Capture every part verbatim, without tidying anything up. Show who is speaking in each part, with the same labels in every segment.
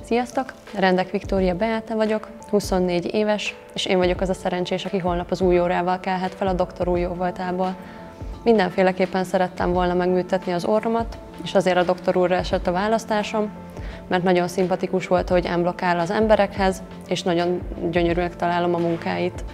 Speaker 1: Sziasztok! Rendek Viktória Beáta vagyok, huszonnégy éves, és én vagyok az a szerencsés, aki holnap az új órával kelhet fel a doktor új jóvoltából. Mindenféleképpen szerettem volna megműtetni az orromat, és azért a doktor úrra esett a választásom, mert nagyon szimpatikus volt, hogy unblock áll az emberekhez, és nagyon gyönyörűnek találom a munkáit.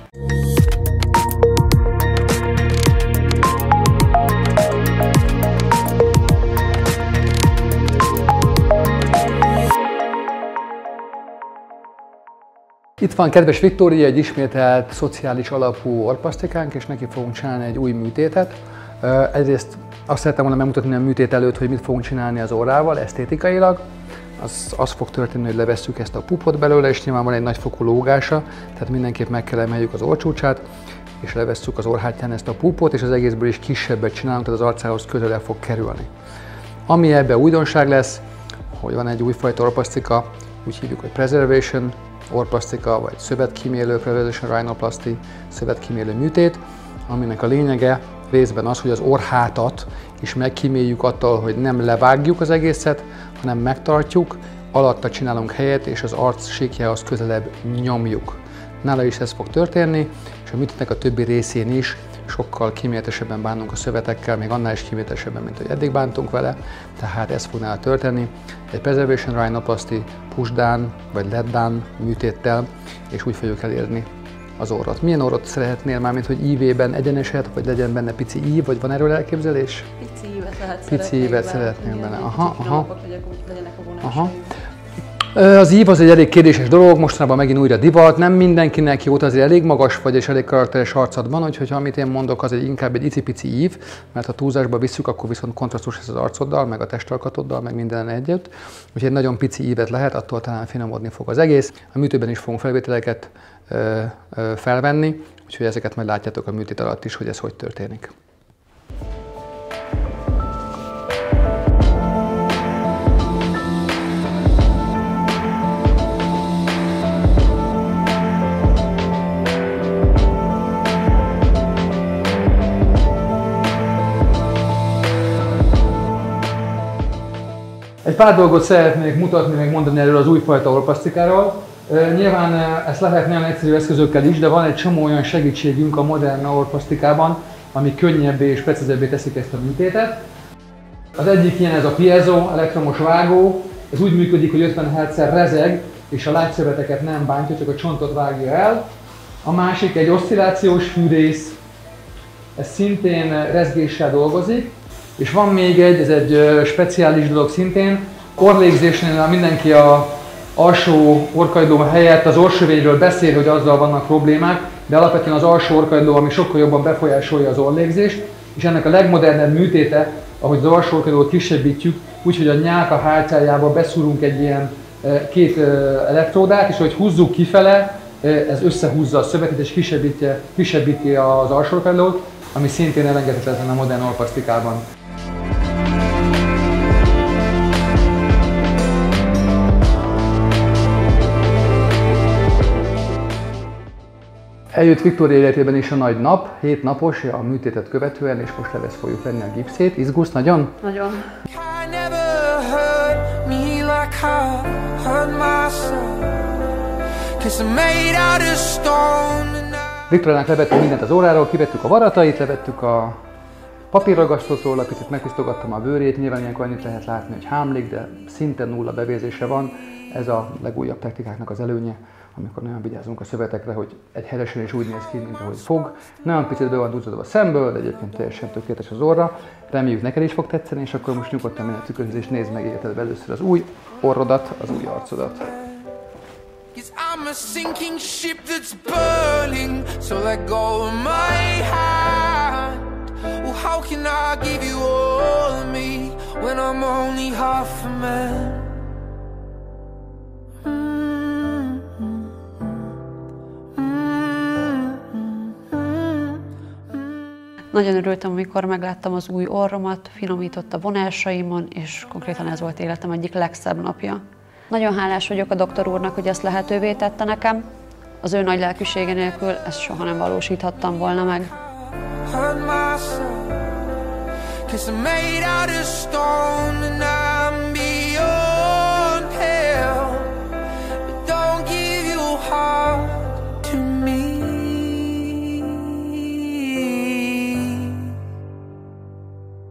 Speaker 2: Itt van, kedves Viktória, egy ismételt szociális alapú orrplasztikánk, és neki fogunk csinálni egy új műtétet. Egyrészt azt szerettem volna megmutatni a műtét előtt, hogy mit fogunk csinálni az orrával esztétikailag. Az, az fog történni, hogy levesszük ezt a pupot belőle, és nyilván van egy nagyfokú lógása, tehát mindenképp meg kell emeljük az orrcsúcsát, és levesszük az orrhátján ezt a pupot, és az egészből is kisebbet csinálunk, tehát az arcához közelebb fog kerülni. Ami ebben újdonság lesz, hogy van egy újfajta orrplasztika, úgy hívjuk, hogy preservation orrplasztika, vagy szövetkímélő, preservation rhinoplasty, szövetkímélő műtét, aminek a lényege részben az, hogy az orrhátat is megkíméljük attól, hogy nem levágjuk az egészet, hanem megtartjuk, alatta csinálunk helyet, és az arc síkjához közelebb nyomjuk. Nála is ez fog történni, és a műtétnek a többi részén is sokkal kíméletesebben bánunk a szövetekkel, még annál is kíméletesebben, mint hogy eddig bántunk vele, tehát ez fog nála történni. Egy preservation rhinoplasty, push-down vagy let-down műtéttel, és úgy fogjuk elérni az orrot. Milyen orrot szeretnél már, mint hogy ívében egyeneset, vagy legyen benne pici ív, vagy van erről elképzelés?
Speaker 1: Pici ívet lehet
Speaker 2: Pici ívet szeretnél benne. Aha, aha.
Speaker 1: Legyenek a
Speaker 2: aha. Az ív az egy elég kérdéses dolog, mostanában megint újra divat, nem mindenkinek jó, azért elég magas vagy és elég karakteres arcod van, úgyhogy amit én mondok, az egy inkább egy icipici ív, mert ha túlzásba visszük, akkor viszont kontrasztus lesz az arcoddal, meg a testalkatoddal, meg minden együtt. Úgyhogy egy nagyon pici ívet lehet, attól talán finomodni fog az egész. A műtőben is fogunk felvételeket ö, ö, felvenni, úgyhogy ezeket majd látjátok a műtét alatt is, hogy ez hogy történik. Egy pár dolgot szeretnék mutatni, meg mondani erről az újfajta orrplasztikáról. Nyilván ezt lehet nagyon egyszerű eszközökkel is, de van egy csomó olyan segítségünk a modern orrplasztikában, ami könnyebbé és precízebbé teszik ezt a műtétet. Az egyik ilyen ez a piezo, elektromos vágó. Ez úgy működik, hogy ötven hertzsel rezeg, és a lágyszöveteket nem bántja, csak a csontot vágja el. A másik egy oszcillációs fűrész, ez szintén rezgéssel dolgozik. És van még egy, ez egy speciális dolog szintén, orrlégzésnél mindenki a alsó orrkagyló helyett az orrsövényről beszél, hogy azzal vannak problémák, de alapvetően az alsó orrkagyló, ami sokkal jobban befolyásolja az orrlégzést, és ennek a legmodernebb műtéte, ahogy az alsó orrkagylót kisebbítjük, úgyhogy a nyálka hátsájába beszúrunk egy ilyen két elektródát, és hogy húzzuk kifele, ez összehúzza a szövetet és kisebbíti, kisebbíti az alsó orrkagylót, ami szintén elengedhetetlen a modern orrplasztikában. Eljött Viktória életében is a nagy nap, hét napos a műtétet követően, és most levesz fogjuk venni a gipszét. Izgulsz nagyon?
Speaker 1: Nagyon.
Speaker 2: Viktóriának levettük mindent az óráról, kivettük a varatait, levettük a papírragasztót róla, picit megtisztogattam a bőrét, nyilván ilyenkor annyit lehet látni, hogy hámlik, de szinte nulla bevérzése van. Ez a legújabb technikáknak az előnye, amikor nagyon vigyázunk a szövetekre, hogy egy helyesen is úgy néz ki, mint ahogy fog. Nagyon picit be van duzzadva a szemből, de egyébként teljesen tökéletes az orra. Reméljük neked is fog tetszeni, és akkor most nyugodtan minden tükrözés, és nézd meg életedben először az új orrodat, az új arcodat.
Speaker 1: Nagyon örültem, amikor megláttam az új orromat, finomított a vonásaimon, és konkrétan ez volt életem egyik legszebb napja. Nagyon hálás vagyok a doktor úrnak, hogy ezt lehetővé tette nekem. Az ő nagy lelkűsége nélkül ezt soha nem valósíthattam volna meg.
Speaker 3: hard.